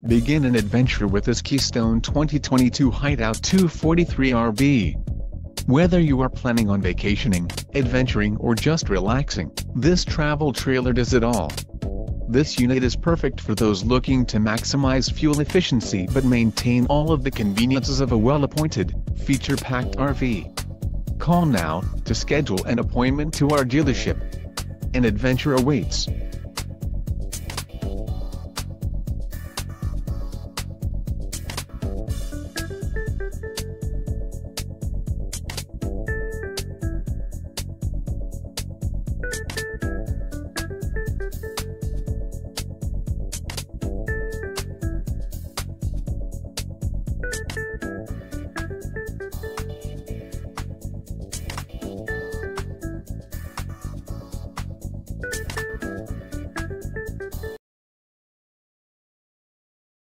Begin an adventure with this Keystone 2022 Hideout 243RB. Whether you are planning on vacationing, adventuring or just relaxing, this travel trailer does it all. This unit is perfect for those looking to maximize fuel efficiency but maintain all of the conveniences of a well-appointed, feature-packed RV. Call now to schedule an appointment to our dealership. An adventure awaits.